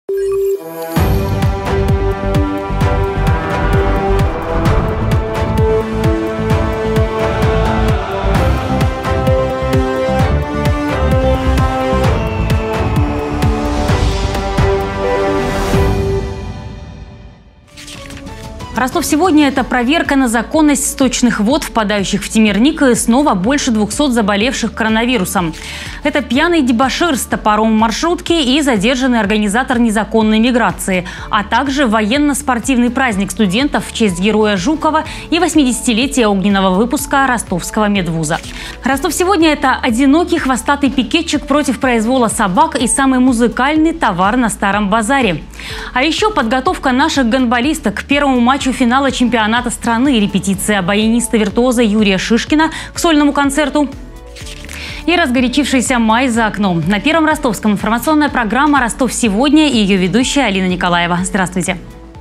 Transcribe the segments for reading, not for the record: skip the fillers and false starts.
Ростов сегодня – это проверка на законность сточных вод, впадающих в Темирник, и снова больше 200 заболевших коронавирусом. Это пьяный дебошир с топором в маршрутке и задержанный организатор незаконной миграции, а также военно-спортивный праздник студентов в честь героя Жукова и 80-летия огненного выпуска Ростовского медвуза. Ростов сегодня – это одинокий хвостатый пикетчик против произвола собак и самый музыкальный товар на Старом базаре. А еще подготовка наших гандболисток к первому матчу финала чемпионата страны, репетиция баяниста-виртуоза Юрия Шишкина к сольному концерту и разгорячившийся май за окном. На Первом Ростовском информационная программа «Ростов сегодня» и ее ведущая Алина Николаева. Здравствуйте.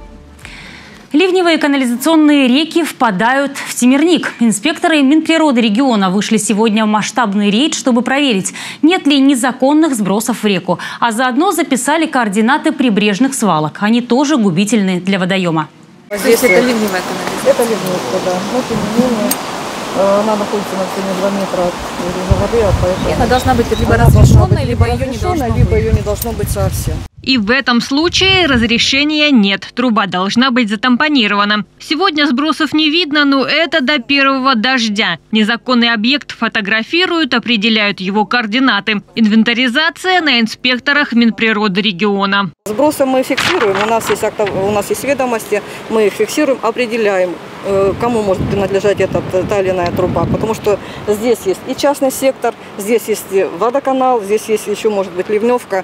Ливневые канализационные реки впадают в Темирник. Инспекторы Минприроды региона вышли сегодня в масштабный рейд, чтобы проверить, нет ли незаконных сбросов в реку. А заодно записали координаты прибрежных свалок. Они тоже губительны для водоема. Здесь это ливневая канализация? Это ливневая, да. Но тем не менее, она находится на высоте 2 метра от уровня воды, поэтому она должна быть либо разрешенной, либо ее не должно быть совсем. И в этом случае разрешения нет. Труба должна быть затампонирована. Сегодня сбросов не видно, но это до первого дождя. Незаконный объект фотографируют, определяют его координаты. Инвентаризация на инспекторах Минприроды региона. Сбросы мы фиксируем, у нас есть ведомости, мы их фиксируем, определяем, кому может принадлежать та или иная труба. Потому что здесь есть и частный сектор, здесь есть водоканал, здесь есть еще, может быть, ливневка.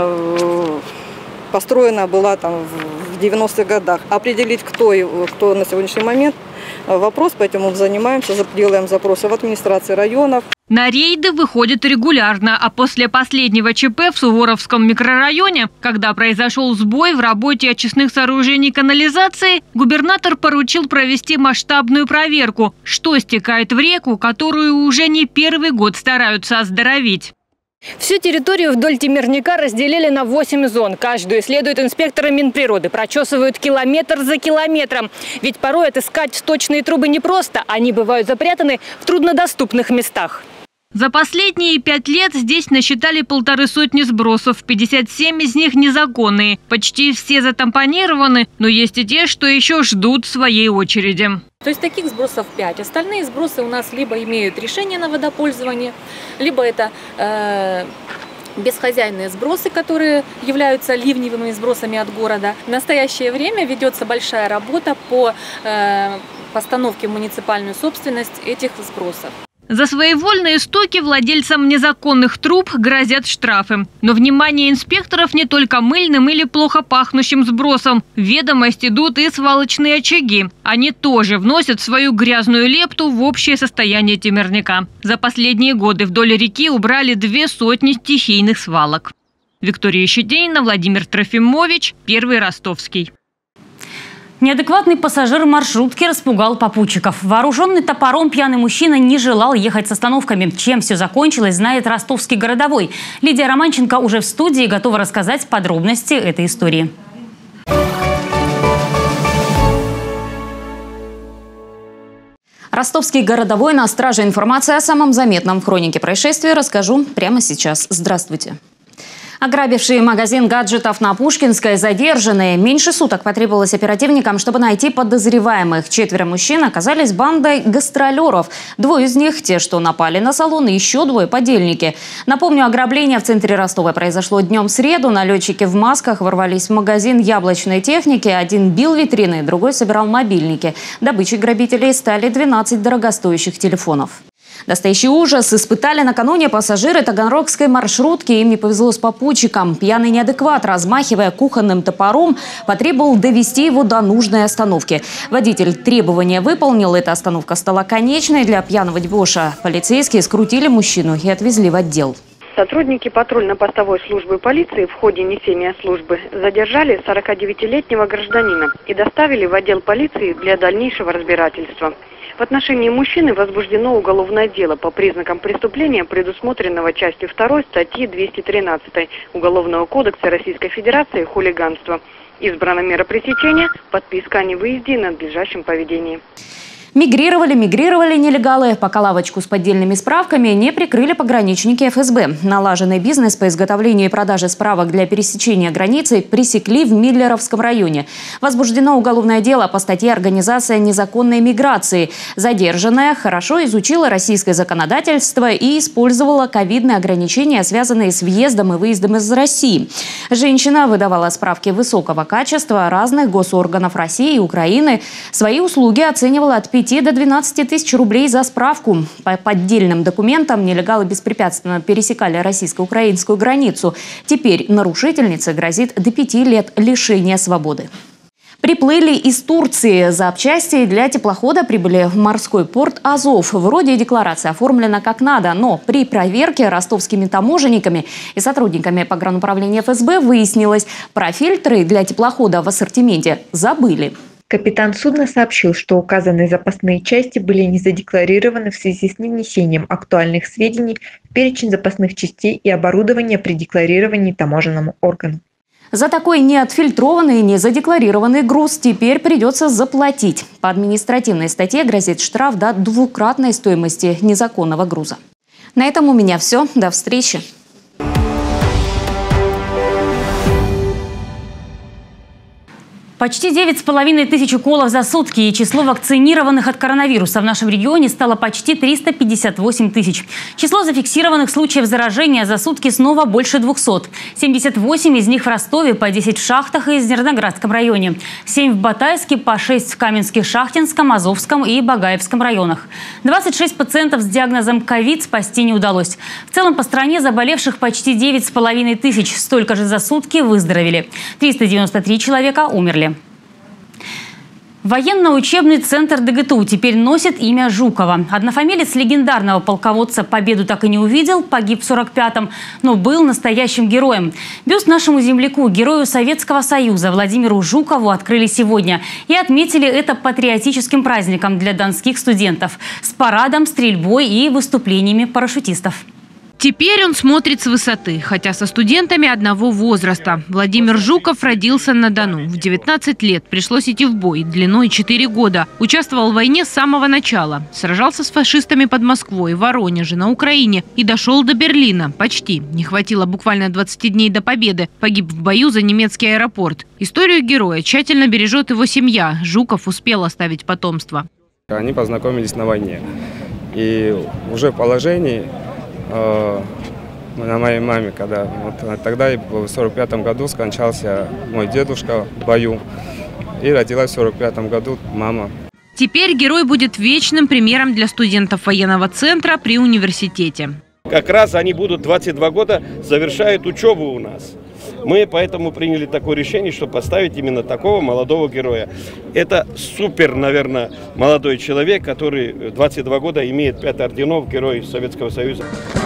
Построена была там в 90-х годах. Определить, кто на сегодняшний момент, вопрос, поэтому занимаемся, делаем запросы в администрации районов. На рейды выходят регулярно, а после последнего ЧП в Суворовском микрорайоне, когда произошел сбой в работе очистных сооружений канализации, губернатор поручил провести масштабную проверку, что стекает в реку, которую уже не первый год стараются оздоровить. Всю территорию вдоль Темирника разделили на 8 зон. Каждую исследуют инспекторы Минприроды, прочесывают километр за километром. Ведь порой отыскать сточные трубы непросто, они бывают запрятаны в труднодоступных местах. За последние 5 лет здесь насчитали 150 сбросов, 57 из них незаконные. Почти все затампонированы, но есть и те, что еще ждут своей очереди. То есть таких сбросов 5. Остальные сбросы у нас либо имеют решение на водопользование, либо это бесхозяйные сбросы, которые являются ливневыми сбросами от города. В настоящее время ведется большая работа по постановке в муниципальную собственность этих сбросов. За своевольные стоки владельцам незаконных труб грозят штрафы. Но внимание инспекторов не только мыльным или плохо пахнущим сбросом. В ведомость идут и свалочные очаги. Они тоже вносят свою грязную лепту в общее состояние Темирника. За последние годы вдоль реки убрали 200 стихийных свалок. Виктория Щетинина, Владимир Трофимович, Первый Ростовский. Неадекватный пассажир маршрутки распугал попутчиков. Вооруженный топором пьяный мужчина не желал ехать с остановками. Чем все закончилось, знает ростовский городовой. Лидия Романченко уже в студии готова рассказать подробности этой истории. Ростовский городовой на страже. Информация о самом заметном в хронике происшествия расскажу прямо сейчас. Здравствуйте. Ограбившие магазин гаджетов на Пушкинской задержанные. Меньше суток потребовалось оперативникам, чтобы найти подозреваемых. 4 мужчин оказались бандой гастролеров. 2 из них – те, что напали на салон, и еще 2 – подельники. Напомню, ограбление в центре Ростова произошло днем в среду. Налетчики в масках ворвались в магазин яблочной техники. Один бил витрины, другой собирал мобильники. Добычей грабителей стали 12 дорогостоящих телефонов. Настоящий ужас испытали накануне пассажиры таганрогской маршрутки. Им не повезло с попутчиком. Пьяный неадекват, размахивая кухонным топором, потребовал довести его до нужной остановки. Водитель требования выполнил. Эта остановка стала конечной для пьяного дебоша. Полицейские скрутили мужчину и отвезли в отдел. Сотрудники патрульно-постовой службы полиции в ходе несения службы задержали 49-летнего гражданина и доставили в отдел полиции для дальнейшего разбирательства. В отношении мужчины возбуждено уголовное дело по признакам преступления, предусмотренного частью 2 статьи 213 Уголовного кодекса Российской Федерации «Хулиганство». Избрана мера пресечения – подписка о невыезде и надлежащем поведении. Мигрировали нелегалы, пока лавочку с поддельными справками не прикрыли пограничники ФСБ. Налаженный бизнес по изготовлению и продаже справок для пересечения границы пресекли в Миллеровском районе. Возбуждено уголовное дело по статье «Организация незаконной миграции». Задержанная хорошо изучила российское законодательство и использовала ковидные ограничения, связанные с въездом и выездом из России. Женщина выдавала справки высокого качества разных госорганов России и Украины. Свои услуги оценивала от 5 до 12 тысяч рублей за справку. По поддельным документам нелегалы беспрепятственно пересекали российско-украинскую границу. Теперь нарушительнице грозит до 5 лет лишения свободы. Приплыли из Турции. Запчасти для теплохода прибыли в морской порт Азов. Вроде декларация оформлена как надо, но при проверке ростовскими таможенниками и сотрудниками погрануправления ФСБ выяснилось, про фильтры для теплохода в ассортименте забыли. Капитан судна сообщил, что указанные запасные части были не задекларированы в связи с невнесением актуальных сведений в перечень запасных частей и оборудования при декларировании таможенному органу. За такой неотфильтрованный и незадекларированный груз теперь придется заплатить. По административной статье грозит штраф до 2-кратной стоимости незаконного груза. На этом у меня все. До встречи. Почти 9,5 тысяч уколов за сутки, и число вакцинированных от коронавируса в нашем регионе стало почти 358 тысяч. Число зафиксированных случаев заражения за сутки снова больше 200. 78 из них в Ростове, по 10 в Шахтах и Зерноградском районе. 7 в Батайске, по 6 в Каменске-Шахтинском, Азовском и Багаевском районах. 26 пациентов с диагнозом ковид спасти не удалось. В целом по стране заболевших почти 9,5 тысяч. Столько же за сутки выздоровели. 393 человека умерли. Военно-учебный центр ДГТУ теперь носит имя Жукова. Однофамилец легендарного полководца победу так и не увидел, погиб в 45-м, но был настоящим героем. Бюст нашему земляку, герою Советского Союза Владимиру Жукову открыли сегодня и отметили это патриотическим праздником для донских студентов с парадом, стрельбой и выступлениями парашютистов. Теперь он смотрит с высоты, хотя со студентами одного возраста. Владимир Жуков родился на Дону. В 19 лет пришлось идти в бой длиной 4 года. Участвовал в войне с самого начала. Сражался с фашистами под Москвой, в Воронеже, на Украине и дошел до Берлина. Почти. Не хватило буквально 20 дней до победы. Погиб в бою за немецкий аэропорт. Историю героя тщательно бережет его семья. Жуков успел оставить потомство. Они познакомились на войне. И уже в положении... на моей маме, когда тогда в 45-м году скончался мой дедушка в бою, и родилась в 45-м году мама. Теперь герой будет вечным примером для студентов военного центра при университете. Как раз они будут 22 года, завершают учебу у нас. Мы поэтому приняли такое решение, чтобы поставить именно такого молодого героя. Это супер, наверное, молодой человек, который 22 года имеет 5 орденов Героя Советского Союза.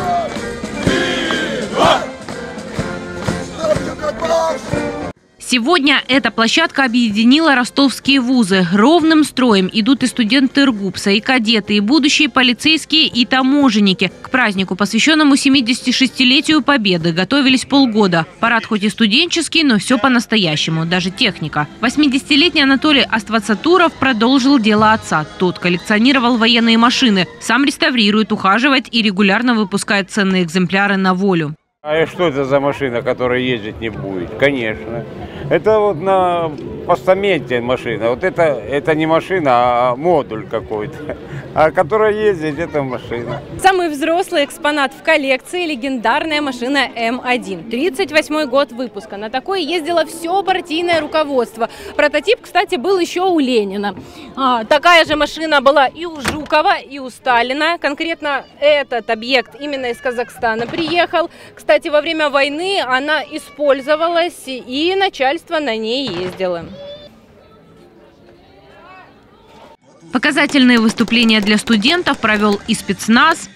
Сегодня эта площадка объединила ростовские вузы. Ровным строем идут и студенты РГУПСа, и кадеты, и будущие полицейские, и таможенники. К празднику, посвященному 76-летию Победы, готовились полгода. Парад хоть и студенческий, но все по-настоящему, даже техника. 80-летний Анатолий Аствацатуров продолжил дело отца. Тот коллекционировал военные машины, сам реставрирует, ухаживает и регулярно выпускает ценные экземпляры на волю. А что это за машина, которая ездить не будет? Конечно. Это вот на постаменте машина. Вот это не машина, а модуль какой-то. А которая ездит, это машина. Самый взрослый экспонат в коллекции – легендарная машина М1. 38-й год выпуска. На такой ездило все партийное руководство. Прототип, кстати, был еще у Ленина. Такая же машина была и у Жукова, и у Сталина. Конкретно этот объект именно из Казахстана приехал. Кстати, во время войны она использовалась, и начальство на ней ездило. Показательные выступления для студентов провел и спецназ,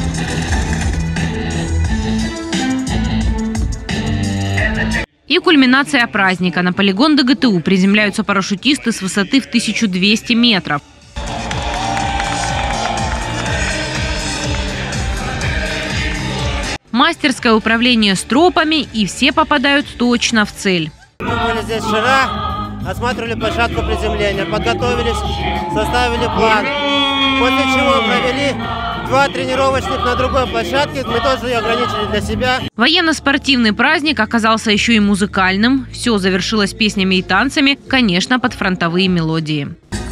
и кульминация праздника. На полигон ДГТУ приземляются парашютисты с высоты в 1200 метров. Мастерское управление стропами, и все попадают точно в цель. Мы были здесь вчера, осматривали площадку приземления, подготовились, составили план. После чего провели 2 тренировочных на другой площадке. Мы тоже ее ограничили для себя. Военно-спортивный праздник оказался еще и музыкальным. Все завершилось песнями и танцами, конечно, под фронтовые мелодии.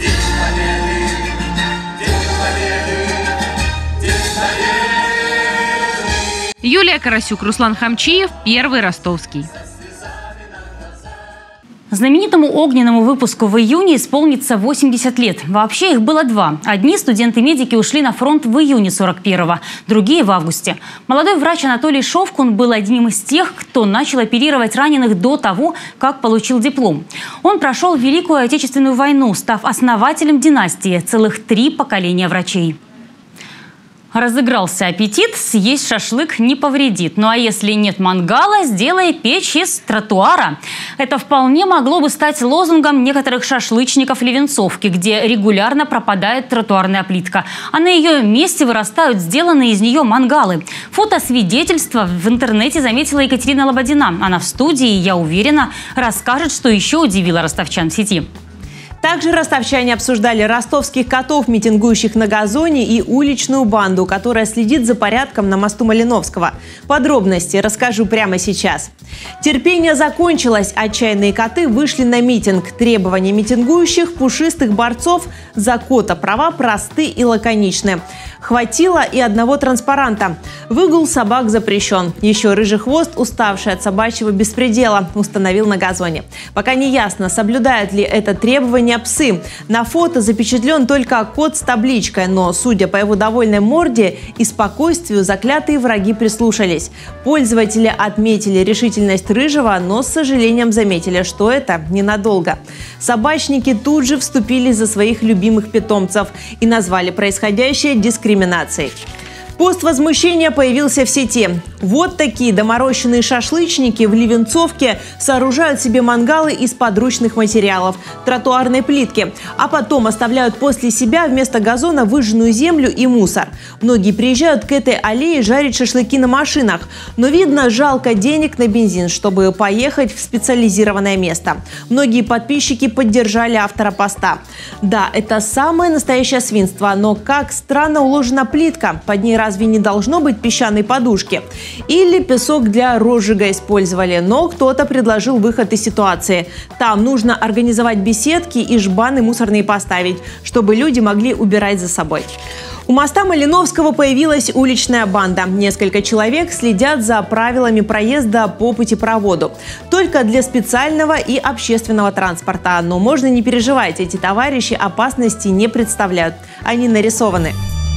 Юлия Карасюк, Руслан Хамчиев, Первый Ростовский. Знаменитому огненному выпуску в июне исполнится 80 лет. Вообще их было 2. Одни студенты-медики ушли на фронт в июне 41-го, другие в августе. Молодой врач Анатолий Шовкун был одним из тех, кто начал оперировать раненых до того, как получил диплом. Он прошел Великую Отечественную войну, став основателем династии. Целых 3 поколения врачей. Разыгрался аппетит, съесть шашлык не повредит. Ну а если нет мангала, сделай печь из тротуара. Это вполне могло бы стать лозунгом некоторых шашлычников Левенцовки, где регулярно пропадает тротуарная плитка. А на ее месте вырастают сделанные из нее мангалы. Фотосвидетельство в интернете заметила Екатерина Лободина. Она в студии, я уверена, расскажет, что еще удивило ростовчан в сети. Также ростовчане обсуждали ростовских котов, митингующих на газоне, и уличную банду, которая следит за порядком на мосту Малиновского. Подробности расскажу прямо сейчас. Терпение закончилось. Отчаянные коты вышли на митинг. Требования митингующих пушистых борцов за кота права просты и лаконичны. Хватило и одного транспаранта. Выгул собак запрещен. Еще рыжий хвост, уставший от собачьего беспредела, установил на газоне. Пока не ясно, соблюдают ли это требование псы. На фото запечатлен только кот с табличкой, но, судя по его довольной морде и спокойствию, заклятые враги прислушались. Пользователи отметили решительность рыжего, но с сожалением заметили, что это ненадолго. Собачники тут же вступили за своих любимых питомцев и назвали происходящее дискриминацией. Пост возмущения появился в сети. Вот такие доморощенные шашлычники в Левенцовке сооружают себе мангалы из подручных материалов – тротуарной плитки, а потом оставляют после себя вместо газона выжженную землю и мусор. Многие приезжают к этой аллее жарить шашлыки на машинах, но, видно, жалко денег на бензин, чтобы поехать в специализированное место. Многие подписчики поддержали автора поста. Да, это самое настоящее свинство, но как странно уложена плитка, под ней разве не должно быть песчаной подушки? Или песок для розжига использовали, но кто-то предложил выход из ситуации. Там нужно организовать беседки и жбаны мусорные поставить, чтобы люди могли убирать за собой. У моста Малиновского появилась уличная банда. Несколько человек следят за правилами проезда по путепроводу. Только для специального и общественного транспорта. Но можно не переживать, эти товарищи опасности не представляют. Они нарисованы.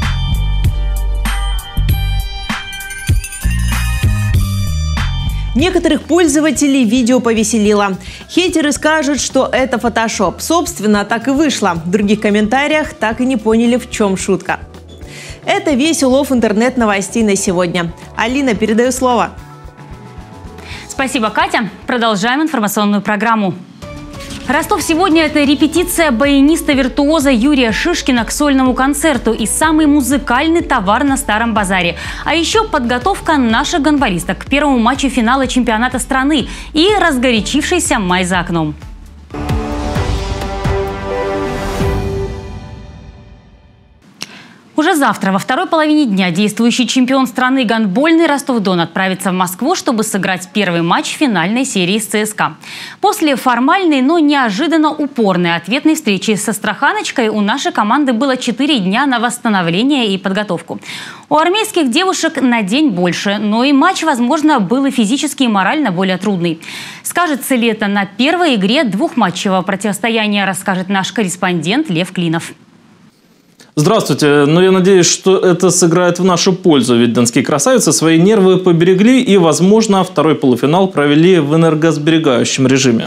Некоторых пользователей видео повеселило. Хейтеры скажут, что это фотошоп. Собственно, так и вышло. В других комментариях так и не поняли, в чем шутка. Это весь улов интернет-новостей на сегодня. Алина, передаю слово. Спасибо, Катя. Продолжаем информационную программу. Ростов сегодня – это репетиция баяниста-виртуоза Юрия Шишкина к сольному концерту и самый музыкальный товар на Старом базаре. А еще подготовка наших гандболисток к первому матчу финала чемпионата страны и разгорячившийся май за окном. Уже завтра, во второй половине дня, действующий чемпион страны гандбольный Ростов-Дон отправится в Москву, чтобы сыграть первый матч финальной серии с ЦСКА. После формальной, но неожиданно упорной ответной встречи с Астраханочкой у нашей команды было 4 дня на восстановление и подготовку. У армейских девушек на день больше, но и матч, возможно, был и физически, и морально более трудный. Скажется ли это на первой игре двухматчевого противостояния, расскажет наш корреспондент Лев Клинов. Здравствуйте. Я надеюсь, что это сыграет в нашу пользу, ведь донские красавицы свои нервы поберегли и, возможно, второй полуфинал провели в энергосберегающем режиме.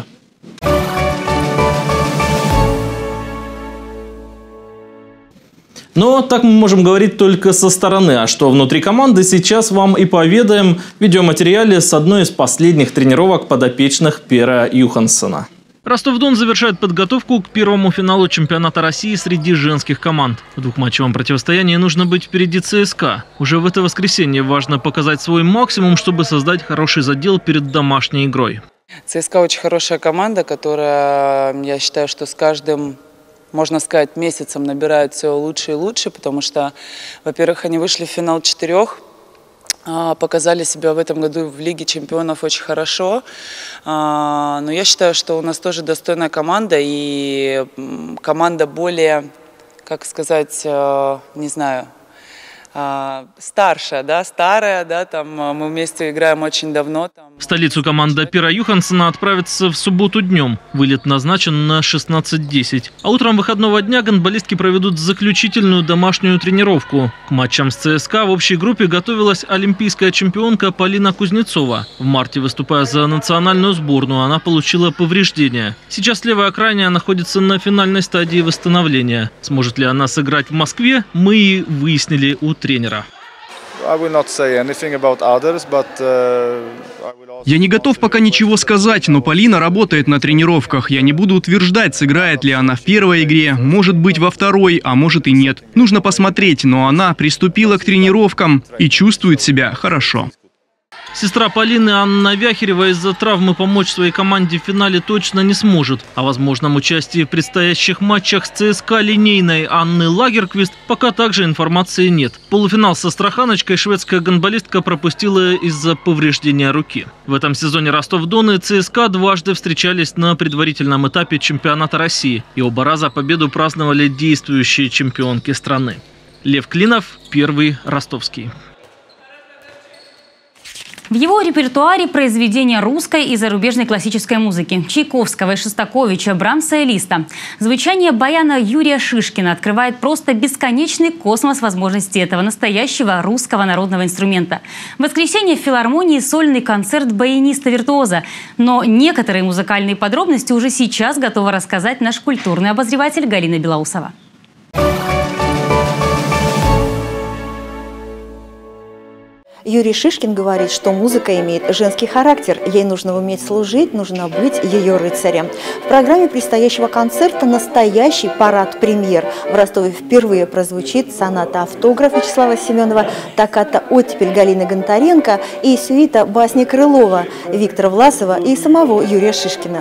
Но так мы можем говорить только со стороны. А что внутри команды, сейчас вам и поведаем в видеоматериале с одной из последних тренировок подопечных Пера Юхансена. Ростов-Дон завершает подготовку к первому финалу чемпионата России среди женских команд. В двухматчевом противостоянии нужно быть впереди ЦСКА. Уже в это воскресенье важно показать свой максимум, чтобы создать хороший задел перед домашней игрой. ЦСКА очень хорошая команда, которая, я считаю, что с каждым, можно сказать, месяцем набирает все лучше и лучше, потому что, во-первых, они вышли в финал 4. Показали себя в этом году в Лиге чемпионов очень хорошо. Но я считаю, что у нас тоже достойная команда и команда более, как сказать, не знаю, старшая, да, старая, да, там мы вместе играем очень давно. В столицу команда Пера Юхансена отправится в субботу днем. Вылет назначен на 16:10. А утром выходного дня гандболистки проведут заключительную домашнюю тренировку. К матчам с ЦСКА в общей группе готовилась олимпийская чемпионка Полина Кузнецова. В марте, выступая за национальную сборную, она получила повреждения. Сейчас левая крайняя находится на финальной стадии восстановления. Сможет ли она сыграть в Москве, мы и выяснили у тренера. Я не готов пока ничего сказать, но Полина работает на тренировках. Я не буду утверждать, сыграет ли она в первой игре, может быть во второй, а может и нет. Нужно посмотреть, но она приступила к тренировкам и чувствует себя хорошо. Сестра Полины Анна Вяхерева из-за травмы помочь своей команде в финале точно не сможет. О возможном участии в предстоящих матчах с ЦСКА линейной Анны Лагерквист пока также информации нет. Полуфинал с Астраханочкой шведская гандболистка пропустила из-за повреждения руки. В этом сезоне Ростов-Дон и ЦСКА дважды встречались на предварительном этапе чемпионата России. И оба раза победу праздновали действующие чемпионки страны. Лев Клинов, Первый Ростовский. В его репертуаре произведения русской и зарубежной классической музыки – Чайковского и Шостаковича, Брамса и Листа. Звучание баяна Юрия Шишкина открывает просто бесконечный космос возможностей этого настоящего русского народного инструмента. В воскресенье в филармонии сольный концерт баяниста-виртуоза. Но некоторые музыкальные подробности уже сейчас готова рассказать наш культурный обозреватель Галина Белоусова. Юрий Шишкин говорит, что музыка имеет женский характер. Ей нужно уметь служить, нужно быть ее рыцарем. В программе предстоящего концерта настоящий парад премьер. В Ростове впервые прозвучит соната «Автограф» Вячеслава Семенова, токката «Оттепель» Галины Гонтаренко и сюита басни Крылова, Виктора Власова и самого Юрия Шишкина.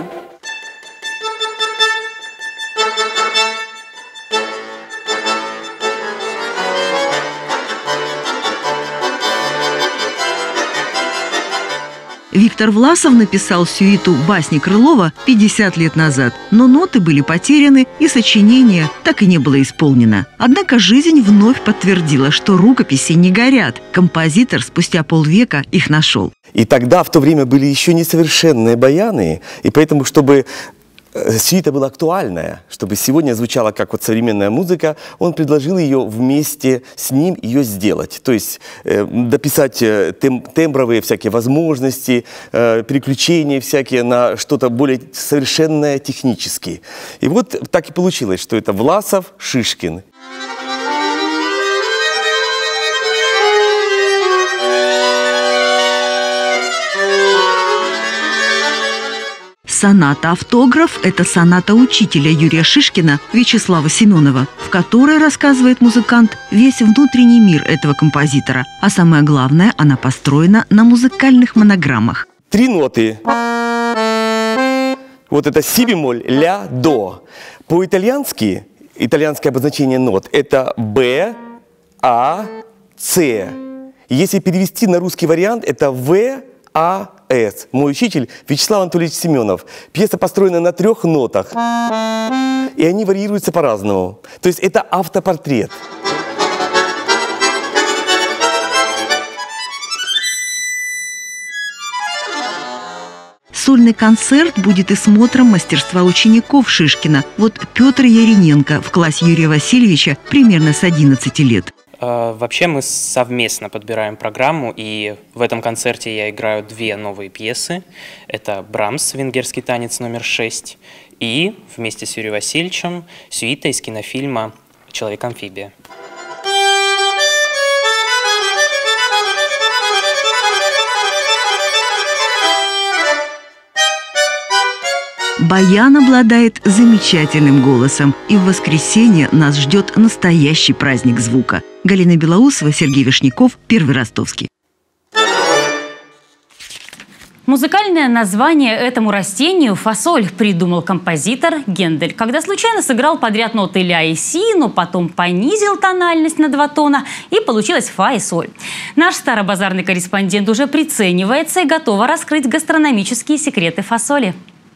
Виктор Власов написал сюиту «Басни Крылова» 50 лет назад, но ноты были потеряны и сочинение так и не было исполнено. Однако жизнь вновь подтвердила, что рукописи не горят. Композитор спустя полвека их нашел. И тогда, в то время, были еще несовершенные баяны, и поэтому, чтобы сюита была актуальная, чтобы сегодня звучала как вот современная музыка, он предложил ее вместе с ним ее сделать. То есть дописать тембровые всякие возможности, переключения всякие на что-то более совершенное технически. И вот так и получилось, что это Власов, Шишкин. Соната «Автограф» – это соната учителя Юрия Шишкина Вячеслава Семенова, в которой, рассказывает музыкант, весь внутренний мир этого композитора. А самое главное, она построена на музыкальных монограммах. 3 ноты. Вот это си бемоль, ля, до. По-итальянски, итальянское обозначение нот – это Б, А, С. Если перевести на русский вариант, это В, А, С. Мой учитель Вячеслав Анатольевич Семенов. Пьеса построена на 3 нотах. И они варьируются по-разному. То есть это автопортрет. Сольный концерт будет и смотром мастерства учеников Шишкина. Вот Петр Яриненко в классе Юрия Васильевича примерно с 11 лет. Вообще мы совместно подбираем программу, и в этом концерте я играю 2 новые пьесы. Это «Брамс. Венгерский танец номер 6» и вместе с Юрием Васильевичем сюита из кинофильма «Человек-амфибия». Баян обладает замечательным голосом, и в воскресенье нас ждет настоящий праздник звука. Галина Белоусова, Сергей Вишняков, Первый Ростовский. Музыкальное название этому растению – фасоль, придумал композитор Гендель, когда случайно сыграл подряд ноты ля и си, но потом понизил тональность на 2 тона, и получилось фа и соль. Наш старобазарный корреспондент уже приценивается и готова раскрыть гастрономические секреты фасоли.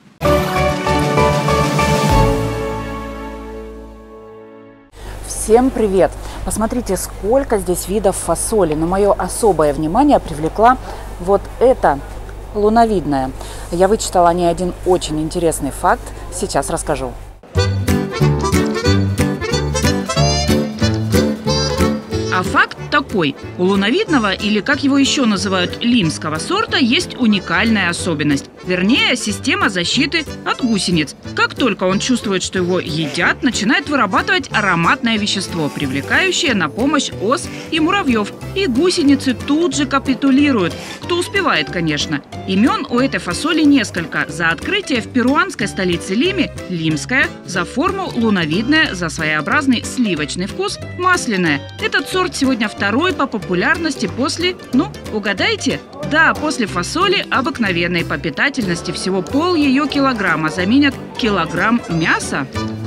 Всем привет! Посмотрите, сколько здесь видов фасоли, но мое особое внимание привлекла вот эта луновидная. Я вычитала о ней один очень интересный факт, сейчас расскажу. А факт такой. У луновидного, или как его еще называют, лимского сорта, есть уникальная особенность. Вернее, система защиты от гусениц. Как только он чувствует, что его едят, начинает вырабатывать ароматное вещество, привлекающее на помощь ос и муравьев. И гусеницы тут же капитулируют. Кто успевает, конечно. Имен у этой фасоли несколько. За открытие в перуанской столице Лиме – лимская, за форму – луновидная, за своеобразный сливочный вкус – масляная. Этот сорт сегодня второй по популярности после, угадайте? Да, после фасоли обыкновенной. По питательности всего пол ее килограмма заменят килограмм мяса.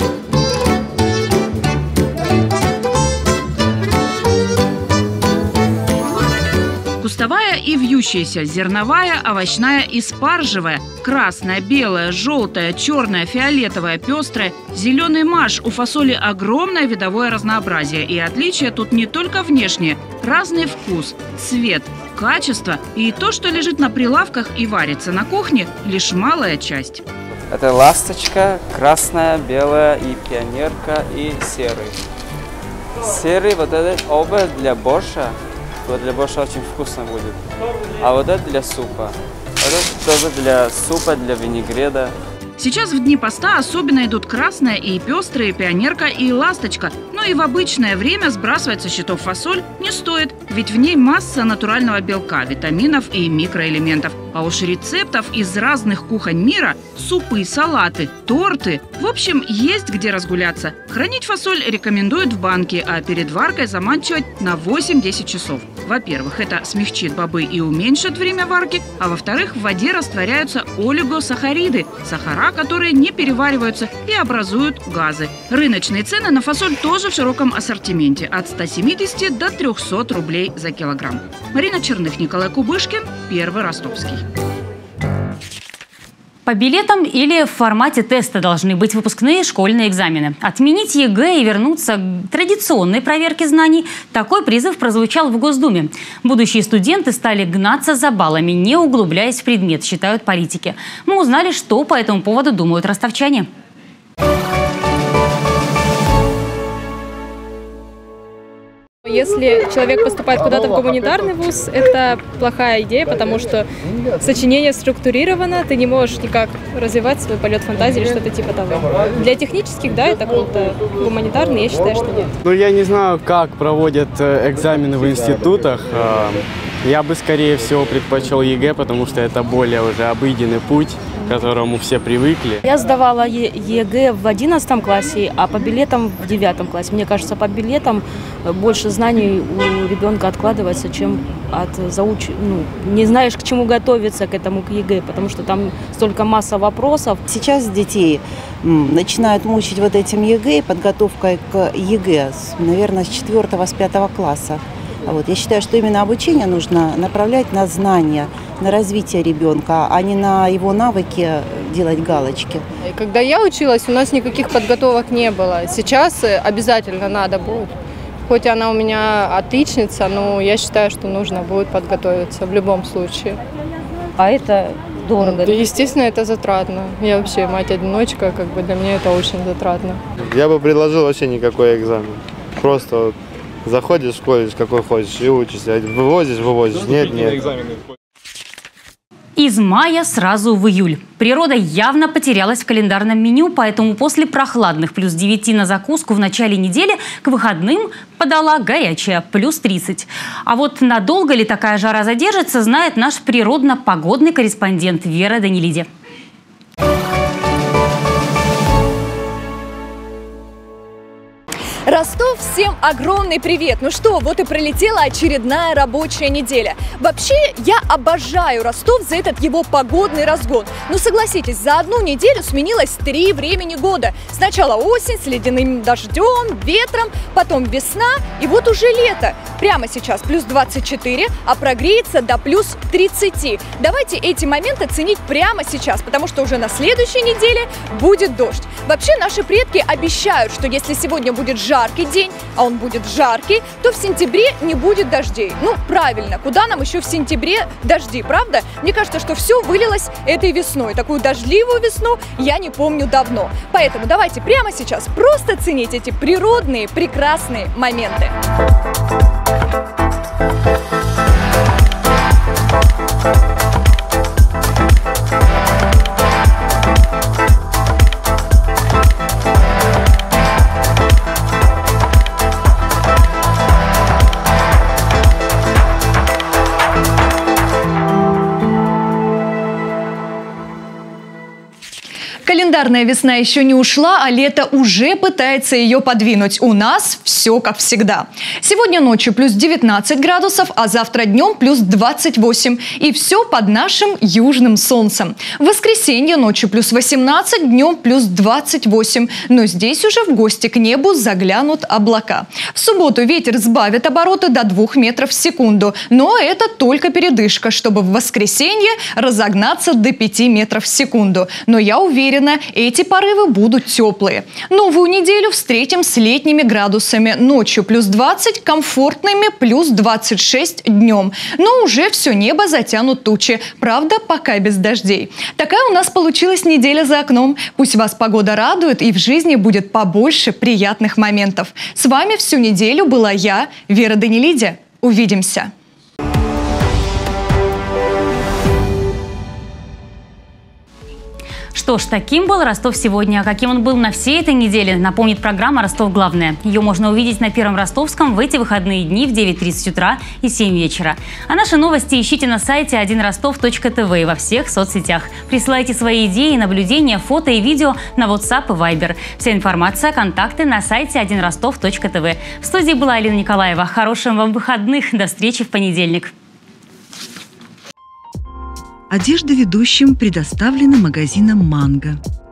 Кустовая и вьющаяся, зерновая, овощная и спаржевая, красная, белая, желтая, черная, фиолетовая, пестрая, зеленый маш. У фасоли огромное видовое разнообразие. И отличие тут не только внешнее. Разный вкус, цвет, качество и то, что лежит на прилавках и варится на кухне, лишь малая часть. Это ласточка, красная, белая и пионерка и серый. Серый вот этот оба для борща. Вот для борща очень вкусно будет. А вот это для супа. Это тоже для супа, для винегреда. Сейчас в дни поста особенно идут красная и пестрые, пионерка и ласточка. Но и в обычное время сбрасывать со счетов фасоль не стоит, ведь в ней масса натурального белка, витаминов и микроэлементов. А уж рецептов из разных кухонь мира – супы, салаты, торты. В общем, есть где разгуляться. Хранить фасоль рекомендуют в банке, а перед варкой заманчивать на 8-10 часов. Во-первых, это смягчит бобы и уменьшит время варки, а во-вторых, в воде растворяются олигосахариды – сахара, которые не перевариваются и образуют газы. Рыночные цены на фасоль тоже в широком ассортименте – от 170 до 300 рублей за килограмм. Марина Черных, Николай Кубышкин, Первый Ростовский. По билетам или в формате теста должны быть выпускные школьные экзамены. Отменить ЕГЭ и вернуться к традиционной проверке знаний – такой призыв прозвучал в Госдуме. Будущие студенты стали гнаться за баллами, не углубляясь в предмет, считают политики. Мы узнали, что по этому поводу думают ростовчане. Если человек поступает куда-то в гуманитарный вуз, это плохая идея, потому что сочинение структурировано, ты не можешь никак развивать свой полет фантазии или что-то типа того. Для технических, да, это круто. Гуманитарный, я считаю, что нет. Я не знаю, как проводят экзамены в институтах. Я бы, скорее всего, предпочел ЕГЭ, потому что это более уже обыденный путь, к которому все привыкли. Я сдавала ЕГЭ в 11 классе, а по билетам в 9 классе. Мне кажется, по билетам больше знаний у ребенка откладывается, чем от не знаешь, к чему готовиться, к этому, к ЕГЭ, потому что там столько масса вопросов. Сейчас детей начинают мучить вот этим ЕГЭ, подготовкой к ЕГЭ, наверное, с 4-го, с 5-го класса. Я считаю, что именно обучение нужно направлять на знания, на развитие ребенка, а не на его навыки делать галочки. Когда я училась, у нас никаких подготовок не было. Сейчас обязательно надо будет. Хоть она у меня отличница, но я считаю, что нужно будет подготовиться в любом случае. А это дорого? Естественно, это затратно. Я вообще мать-одиночка, для меня это очень затратно. Я бы предложил вообще никакой экзамен. Просто заходишь в колледж, какой хочешь, и учишься. Вывозишь, нет. Из мая сразу в июль. Природа явно потерялась в календарном меню, поэтому после прохладных плюс 9 на закуску в начале недели к выходным подала горячая плюс 30. А вот надолго ли такая жара задержится, знает наш природно-погодный корреспондент Вера Данилиди. Ростов, всем огромный привет! Ну что, вот и пролетела очередная рабочая неделя. Вообще, я обожаю Ростов за этот его погодный разгон. Ну согласитесь, за одну неделю сменилось 3 времени года. Сначала осень с ледяным дождем, ветром, потом весна и вот уже лето. Прямо сейчас плюс 24, а прогреется до плюс 30. Давайте эти моменты ценить прямо сейчас, потому что уже на следующей неделе будет дождь. Вообще, наши предки обещают, что если сегодня будет жаркий день, а он будет жаркий, то в сентябре не будет дождей. Ну, правильно, куда нам еще в сентябре дожди, правда? Мне кажется, что все вылилось этой весной. Такую дождливую весну я не помню давно. Поэтому давайте прямо сейчас просто ценить эти природные, прекрасные моменты. Календарная весна еще не ушла, а лето уже пытается ее подвинуть. У нас все как всегда. Сегодня ночью плюс 19 градусов, а завтра днем плюс 28. И все под нашим южным солнцем. В воскресенье ночью плюс 18, днем плюс 28. Но здесь уже в гости к небу заглянут облака. В субботу ветер сбавит обороты до 2 метров в секунду. Но это только передышка, чтобы в воскресенье разогнаться до 5 метров в секунду. Но я уверена, эти порывы будут теплые. Новую неделю встретим с летними градусами. Ночью плюс 20, комфортными плюс 26 днем. Но уже все небо затянут тучи. Правда, пока без дождей. Такая у нас получилась неделя за окном. Пусть вас погода радует и в жизни будет побольше приятных моментов. С вами всю неделю была я, Вера Данилиди. Увидимся! Что ж, таким был Ростов сегодня. А каким он был на всей этой неделе, напомнит программа «Ростов. Главное». Ее можно увидеть на Первом Ростовском в эти выходные дни в 9:30 утра и 7 вечера. А наши новости ищите на сайте 1rostov.tv и во всех соцсетях. Присылайте свои идеи, наблюдения, фото и видео на WhatsApp и Viber. Вся информация, контакты на сайте 1rostov.tv. В студии была Алина Николаева. Хороших вам выходных. До встречи в понедельник. Одежда ведущим предоставлена магазином «Манго».